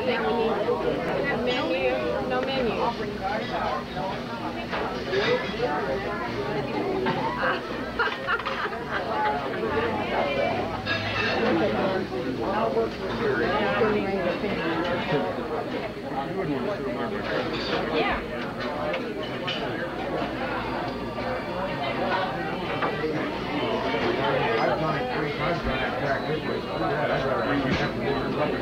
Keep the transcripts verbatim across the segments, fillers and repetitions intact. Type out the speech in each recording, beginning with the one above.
think we need a menu. No menu. Yeah. I've done it three times on that track this way. Screw that. I'd rather bring you back to the rubber.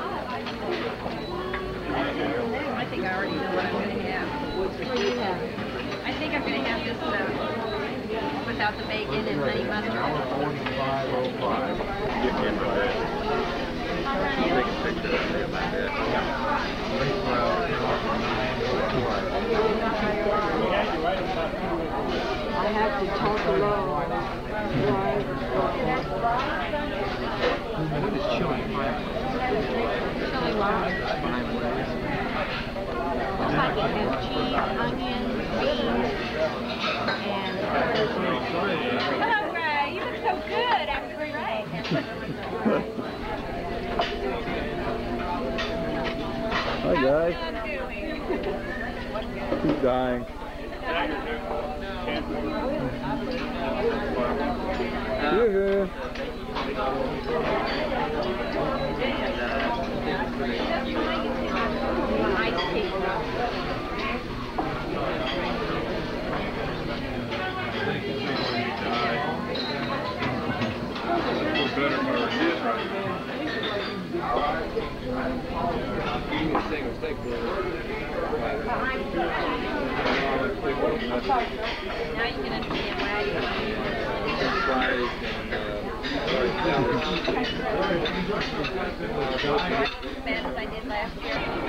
I think I already know what I'm going to have. What do you have? I think I'm going to have this uh, without the bacon and honey mustard. forty-five oh five. Give me my bed. I'll take a picture of it in my bed. I have to talk alone. What is chili? Chili lime. Looks like it has cheese, onions, beans, and... Hello, Ray. You look so good after Ray. Hi, guys. Keep dying. Yoo-hoo. Iced tea. Now you can understand why I Fries and uh, as bad as I did last year.